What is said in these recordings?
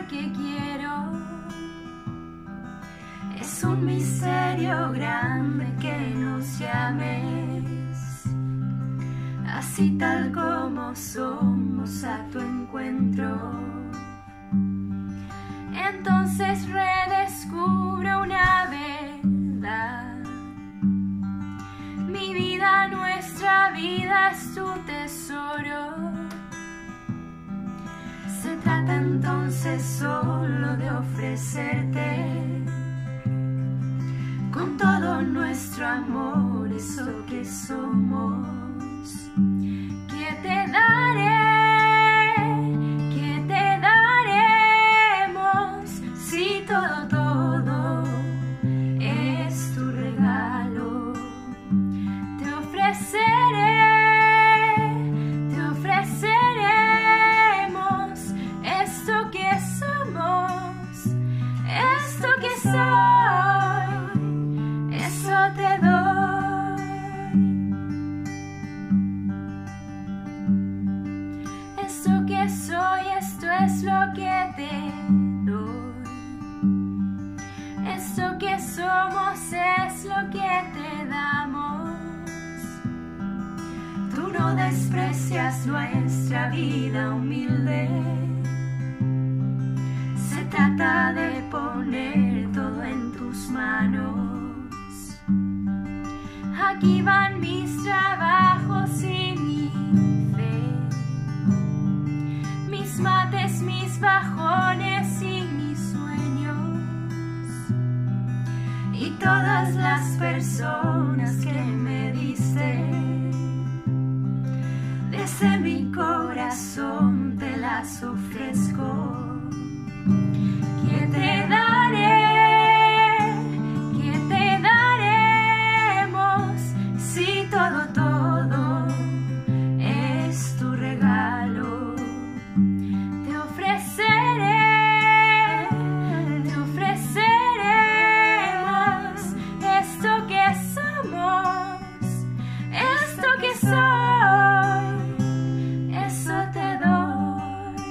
porque quiero. Es un misterio grande que nos llames, así tal como somos, a tu encuentro. Entonces redescubro una verdad: mi vida, nuestra vida es tu tesoro. Se trata entonces solo de ofrecerte con todo nuestro amor eso que somos. ¿Qué te daré? ¿Qué te daremos si todo es tu regalo? Te ofreceremos esto que somos, esto que soy, eso te doy. Esto que soy, esto es lo que te doy. Esto que somos es lo que te damos. Tú no desprecias nuestra vida humilde. Se trata de poner todo en tus manos. Aquí van mis trabajos y mi fe, mis mates, mis bajones y mis sueños, y todas las personas que me diste. Desde mi corazón te las ofrezco. ¿Qué te daré? ¿Qué te daremos si todo es tu regalo? Te ofreceremos esto que somos, esto que soy, eso te doy.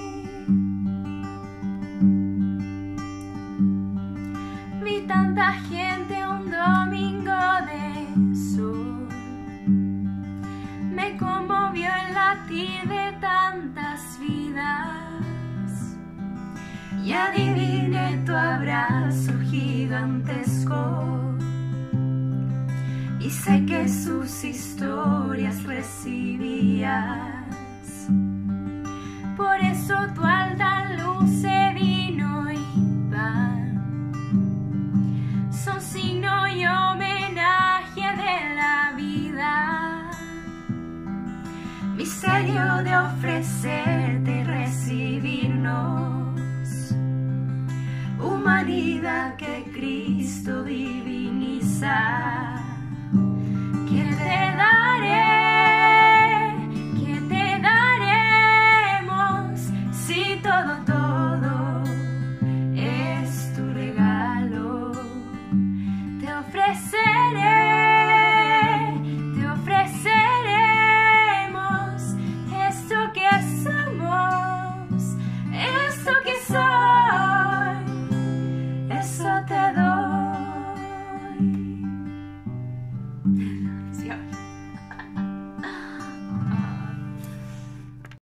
Vi tanta gente un domingo de sol, me conmovió el latir de tantas vidas, y adiviné tu abrazo gigantesco, y sé que sus historias recibías. Por eso tu alta luz se vino y pan son signo y homenaje de la vida, misterio de ofrecerte y recibirnos, humanidad que Cristo diviniza. ¿Qué te daré? ¿Qué te daremos si todo